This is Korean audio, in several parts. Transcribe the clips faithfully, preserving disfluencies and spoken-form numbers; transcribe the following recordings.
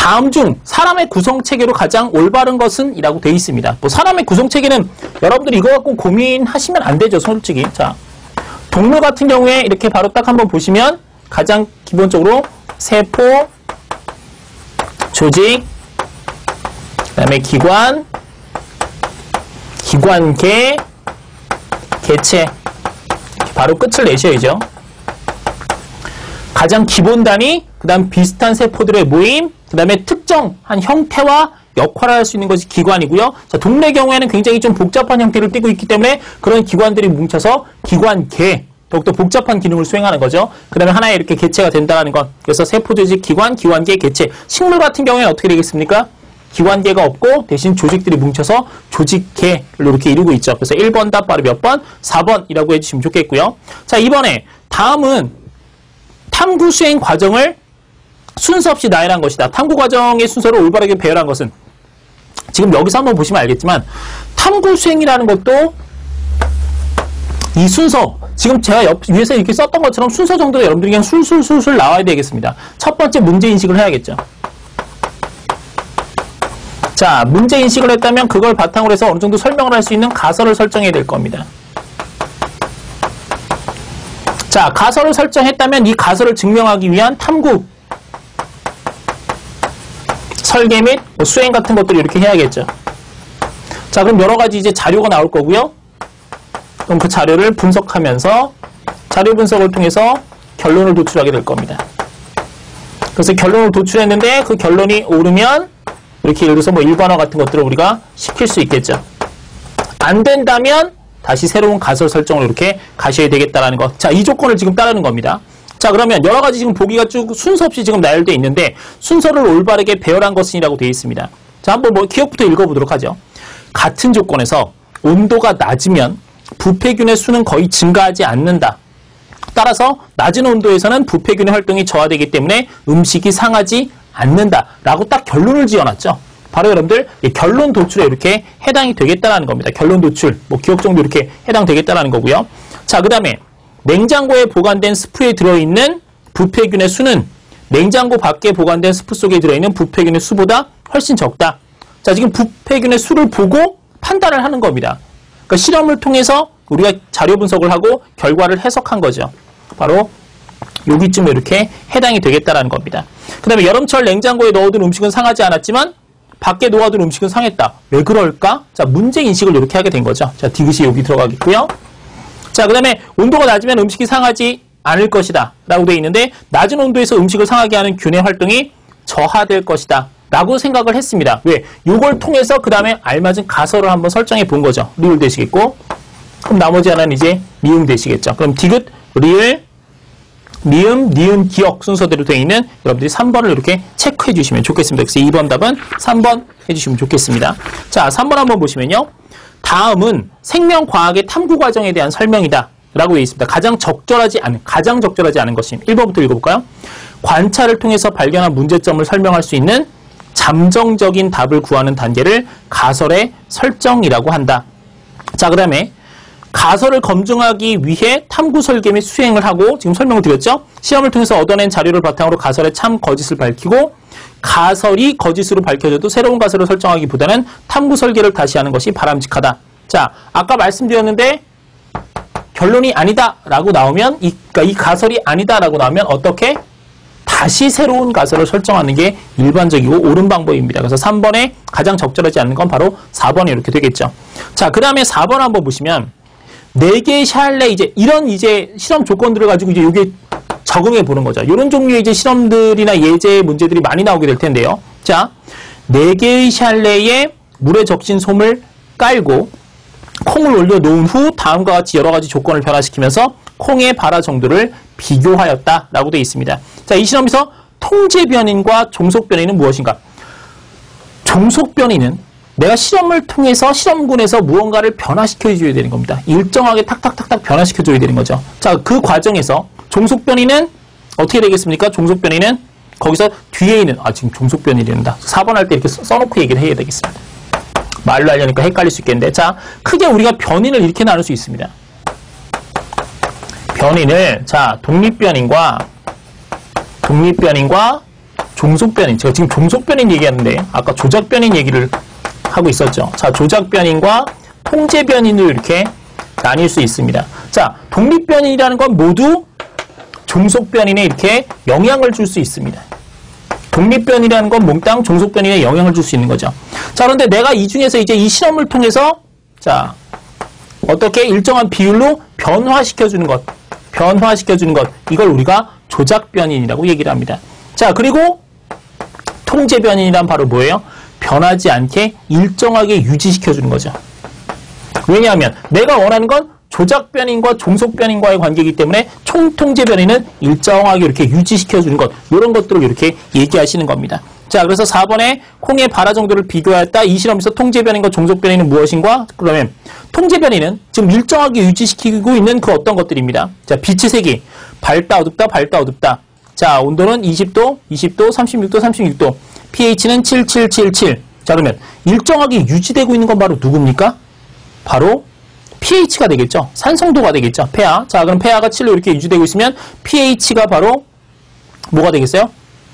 다음 중 사람의 구성체계로 가장 올바른 것은? 이라고 되어 있습니다. 뭐 사람의 구성체계는 여러분들이 이거 갖고 고민하시면 안 되죠, 솔직히. 자, 동물 같은 경우에 이렇게 바로 딱 한번 보시면 가장 기본적으로 세포, 조직, 그 다음에 기관, 기관계, 개체. 바로 끝을 내셔야죠. 가장 기본 단위, 그 다음 비슷한 세포들의 모임, 그 다음에 특정한 형태와 역할을 할 수 있는 것이 기관이고요. 자, 동물의 경우에는 굉장히 좀 복잡한 형태를 띠고 있기 때문에 그런 기관들이 뭉쳐서 기관계, 더욱더 복잡한 기능을 수행하는 거죠. 그 다음에 하나의 이렇게 개체가 된다는 것. 그래서 세포, 조직, 기관, 기관계, 개체. 식물 같은 경우에는 어떻게 되겠습니까? 기관계가 없고 대신 조직들이 뭉쳐서 조직계를 이렇게 이루고 있죠. 그래서 일 번 답 바로 몇 번? 사 번이라고 해주시면 좋겠고요. 자, 이번에 다음은 탐구 수행 과정을 순서 없이 나열한 것이다. 탐구 과정의 순서를 올바르게 배열한 것은, 지금 여기서 한번 보시면 알겠지만 탐구 수행이라는 것도 이 순서, 지금 제가 옆, 위에서 이렇게 썼던 것처럼 순서 정도로 여러분들이 그냥 술술술술 나와야 되겠습니다. 첫 번째 문제인식을 해야겠죠. 자, 문제인식을 했다면 그걸 바탕으로 해서 어느 정도 설명을 할 수 있는 가설을 설정해야 될 겁니다. 자, 가설을 설정했다면 이 가설을 증명하기 위한 탐구, 설계 및 뭐 수행 같은 것들을 이렇게 해야겠죠. 자, 그럼 여러 가지 이제 자료가 나올 거고요. 그럼 그 자료를 분석하면서 자료 분석을 통해서 결론을 도출하게 될 겁니다. 그래서 결론을 도출했는데 그 결론이 오르면 이렇게 예를 들어서 뭐 일반화 같은 것들을 우리가 시킬 수 있겠죠. 안 된다면 다시 새로운 가설 설정을 이렇게 가셔야 되겠다라는 것. 자, 이 조건을 지금 따르는 겁니다. 자, 그러면 여러 가지 지금 보기가 쭉 순서 없이 지금 나열되어 있는데 순서를 올바르게 배열한 것이라고 되어 있습니다. 자, 한번 뭐 기억부터 읽어보도록 하죠. 같은 조건에서 온도가 낮으면 부패균의 수는 거의 증가하지 않는다. 따라서 낮은 온도에서는 부패균의 활동이 저하되기 때문에 음식이 상하지 않는다. 라고 딱 결론을 지어놨죠. 바로 여러분들 결론 도출에 이렇게 해당이 되겠다라는 겁니다. 결론 도출, 뭐 기억 정도 이렇게 해당되겠다라는 거고요. 자, 그 다음에 냉장고에 보관된 스프에 들어있는 부패균의 수는 냉장고 밖에 보관된 스프 속에 들어있는 부패균의 수보다 훨씬 적다. 자, 지금 부패균의 수를 보고 판단을 하는 겁니다. 그러니까 실험을 통해서 우리가 자료 분석을 하고 결과를 해석한 거죠. 바로 여기쯤에 이렇게 해당이 되겠다라는 겁니다. 그 다음에 여름철 냉장고에 넣어둔 음식은 상하지 않았지만 밖에 놓아둔 음식은 상했다. 왜 그럴까? 자, 문제 인식을 이렇게 하게 된 거죠. 자, 디귿이 여기 들어가겠고요. 자, 그 다음에 온도가 낮으면 음식이 상하지 않을 것이다 라고 되어 있는데 낮은 온도에서 음식을 상하게 하는 균의 활동이 저하될 것이다 라고 생각을 했습니다. 왜? 요걸 통해서 그 다음에 알맞은 가설을 한번 설정해 본 거죠. 리을 되시겠고, 그럼 나머지 하나는 이제 미음 되시겠죠. 그럼 디귿, 리을, 미음, 니은, 기억 순서대로 되어 있는 여러분들이 삼 번을 이렇게 체크해 주시면 좋겠습니다. 그래서 이 번 답은 삼 번 해주시면 좋겠습니다. 자, 삼 번 한번 보시면요. 다음은 생명과학의 탐구 과정에 대한 설명이다 라고 되어 있습니다. 가장 적절하지 않은, 가장 적절하지 않은 것이 일 번부터 읽어볼까요? 관찰을 통해서 발견한 문제점을 설명할 수 있는 잠정적인 답을 구하는 단계를 가설의 설정이라고 한다. 자, 그 다음에 가설을 검증하기 위해 탐구 설계 및 수행을 하고, 지금 설명을 드렸죠? 시험을 통해서 얻어낸 자료를 바탕으로 가설의 참 거짓을 밝히고, 가설이 거짓으로 밝혀져도 새로운 가설을 설정하기보다는 탐구 설계를 다시 하는 것이 바람직하다. 자, 아까 말씀드렸는데 결론이 아니다 라고 나오면, 이, 그러니까 이 가설이 아니다 라고 나오면 어떻게? 다시 새로운 가설을 설정하는 게 일반적이고 옳은 방법입니다. 그래서 삼 번에 가장 적절하지 않는 건 바로 사 번이 이렇게 되겠죠. 자, 그 다음에 사 번 한번 보시면 네 개의 샬레, 이제 이런 이제 실험 조건들을 가지고 이제 이게 적응해 보는 거죠. 이런 종류의 이제 실험들이나 예제 문제들이 많이 나오게 될 텐데요. 자, 네 개의 샬레에 물에 적신 솜을 깔고 콩을 올려 놓은 후 다음과 같이 여러 가지 조건을 변화시키면서 콩의 발화 정도를 비교하였다라고 되어 있습니다. 자, 이 실험에서 통제 변인과 종속 변인은 무엇인가? 종속 변인은 내가 실험을 통해서 실험군에서 무언가를 변화시켜줘야 되는 겁니다. 일정하게 탁탁탁탁 변화시켜줘야 되는 거죠. 자, 그 과정에서 종속 변인은 어떻게 되겠습니까? 종속 변인은 거기서 뒤에 있는, 아, 지금 종속 변인이란다. 사 번 할 때 이렇게 써놓고 얘기를 해야 되겠습니다. 말로 하려니까 헷갈릴 수 있겠는데, 자, 크게 우리가 변인을 이렇게 나눌 수 있습니다. 변인을, 자, 독립변인과 독립변인과 종속변인. 제가 지금 종속변인 얘기하는데 아까 조작변인 얘기를 하고 있었죠. 자, 조작변인과 통제변인으로 이렇게 나뉠 수 있습니다. 자, 독립변인이라는 건 모두 종속변인에 이렇게 영향을 줄 수 있습니다. 독립변이라는 건 몽땅 종속변인에 영향을 줄 수 있는 거죠. 자, 그런데 내가 이 중에서 이제 이 실험을 통해서 자, 어떻게 일정한 비율로 변화시켜주는 것, 변화시켜주는 것, 이걸 우리가 조작변인이라고 얘기를 합니다. 자, 그리고 통제변인이란 바로 뭐예요? 변하지 않게 일정하게 유지시켜주는 거죠. 왜냐하면 내가 원하는 건 조작변인과 종속변인과의 관계이기 때문에 총통제변인은 일정하게 이렇게 유지시켜주는 것, 이런 것들을 이렇게 얘기하시는 겁니다. 자, 그래서 사 번에 콩의 발화 정도를 비교하였다. 이 실험에서 통제변인과 종속변인은 무엇인가? 그러면 통제변인은 지금 일정하게 유지시키고 있는 그 어떤 것들입니다. 자, 빛의 색이 밝다, 어둡다, 밝다, 어둡다. 자, 온도는 이십 도, 이십 도, 삼십육 도, 삼십육 도. pH는 칠, 칠, 칠, 칠. 자, 그러면 일정하게 유지되고 있는 건 바로 누굽니까? 바로 pH가 되겠죠. 산성도가 되겠죠. 폐하. 자, 그럼 폐하가 칠로 이렇게 유지되고 있으면 pH가 바로 뭐가 되겠어요?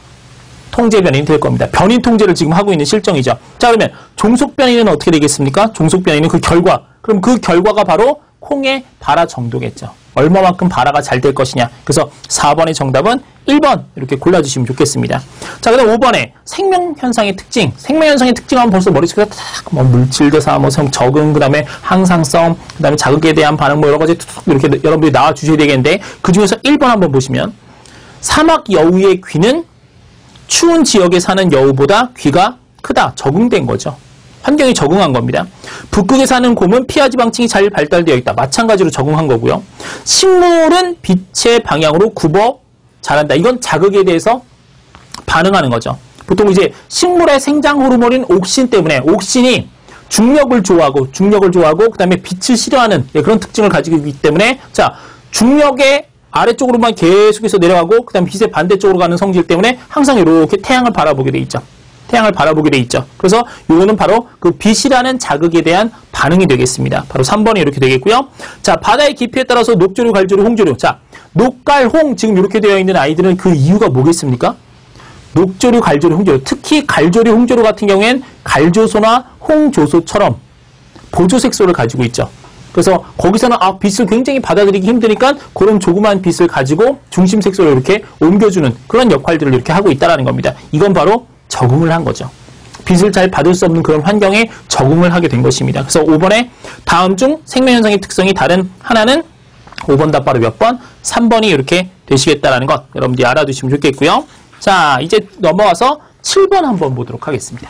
통제변인이 될 겁니다. 변인 통제를 지금 하고 있는 실정이죠. 자, 그러면 종속변인은 어떻게 되겠습니까? 종속변인은 그 결과. 그럼 그 결과가 바로 콩의 발화 정도겠죠. 얼마만큼 발화가 잘 될 것이냐. 그래서 사 번의 정답은 일 번 이렇게 골라주시면 좋겠습니다. 자, 그 다음 오 번에 생명현상의 특징. 생명현상의 특징하면 벌써 머릿속에 딱 뭐 물질대사, 뭐 적응, 그 다음에 항상성, 그 다음에 자극에 대한 반응, 뭐 여러 가지 툭 이렇게 여러분들이 나와주셔야 되겠는데 그 중에서 일 번 한번 보시면 사막 여우의 귀는 추운 지역에 사는 여우보다 귀가 크다. 적응된 거죠. 환경에 적응한 겁니다. 북극에 사는 곰은 피하지방층이 잘 발달되어 있다. 마찬가지로 적응한 거고요. 식물은 빛의 방향으로 굽어 자란다. 이건 자극에 대해서 반응하는 거죠. 보통 이제 식물의 생장 호르몬인 옥신 때문에 옥신이 중력을 좋아하고 중력을 좋아하고 그다음에 빛을 싫어하는 그런 특징을 가지고 있기 때문에 자, 중력의 아래쪽으로만 계속해서 내려가고 그다음 빛의 반대쪽으로 가는 성질 때문에 항상 이렇게 태양을 바라보게 돼 있죠. 태양을 바라보게 돼 있죠. 그래서 요거는 바로 그 빛이라는 자극에 대한 반응이 되겠습니다. 바로 삼 번이 이렇게 되겠고요. 자, 바다의 깊이에 따라서 녹조류, 갈조류, 홍조류. 자, 녹갈, 홍 지금 이렇게 되어 있는 아이들은 그 이유가 뭐겠습니까? 녹조류, 갈조류, 홍조류. 특히 갈조류, 홍조류 같은 경우엔 갈조소나 홍조소처럼 보조색소를 가지고 있죠. 그래서 거기서는 아, 빛을 굉장히 받아들이기 힘드니까 그런 조그만 빛을 가지고 중심 색소를 이렇게 옮겨주는 그런 역할들을 이렇게 하고 있다는 겁니다. 이건 바로 적응을 한 거죠. 빛을 잘 받을 수 없는 그런 환경에 적응을 하게 된 것입니다. 그래서 오 번에 다음 중 생명현상의 특성이 다른 하나는 오 번 답 바로 몇 번? 삼 번이 이렇게 되시겠다라는 것 여러분들이 알아두시면 좋겠고요. 자, 이제 넘어와서 칠 번 한번 보도록 하겠습니다.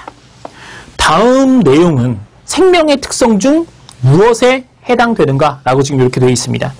다음 내용은 생명의 특성 중 무엇에 해당되는가? 라고 지금 이렇게 되어 있습니다.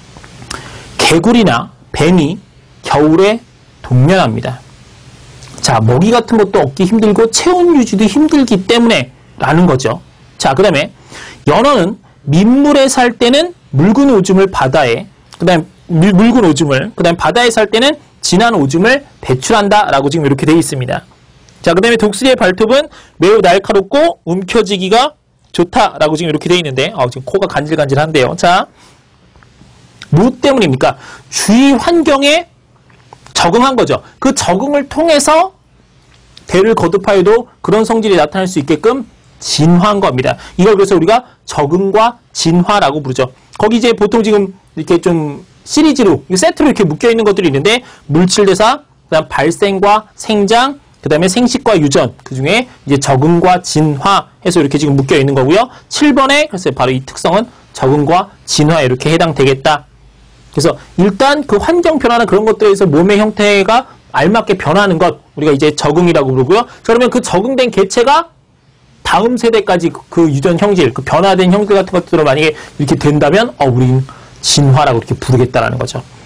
개구리나 뱀이 겨울에 동면합니다. 자, 먹이 같은 것도 얻기 힘들고 체온 유지도 힘들기 때문에 라는 거죠. 자, 그 다음에 연어는 민물에 살 때는 묽은 오줌을 바다에, 그 다음에 묽은 오줌을, 그 다음에 바다에 살 때는 진한 오줌을 배출한다 라고 지금 이렇게 되어 있습니다. 자, 그 다음에 독수리의 발톱은 매우 날카롭고 움켜쥐기가 좋다라고 지금 이렇게 되어 있는데, 어, 지금 코가 간질간질한데요. 자, 뭐 때문입니까? 주위 환경에 적응한 거죠. 그 적응을 통해서 대를 거듭하여도 그런 성질이 나타날 수 있게끔 진화한 겁니다. 이걸 그래서 우리가 적응과 진화라고 부르죠. 거기 이제 보통 지금 이렇게 좀 시리즈로, 세트로 이렇게 묶여있는 것들이 있는데, 물질대사, 그 다음 발생과 생장, 그 다음에 생식과 유전, 그 중에 이제 적응과 진화 해서 이렇게 지금 묶여있는 거고요. 칠 번에, 그래서 바로 이 특성은 적응과 진화에 이렇게 해당되겠다. 그래서 일단 그 환경 변화나 그런 것들에서 몸의 형태가 알맞게 변하는 것, 우리가 이제 적응이라고 부르고요. 그러면 그 적응된 개체가 다음 세대까지 그 유전 형질, 그 변화된 형질 같은 것들로 만약에 이렇게 된다면, 어, 우리는 진화라고 이렇게 부르겠다라는 거죠.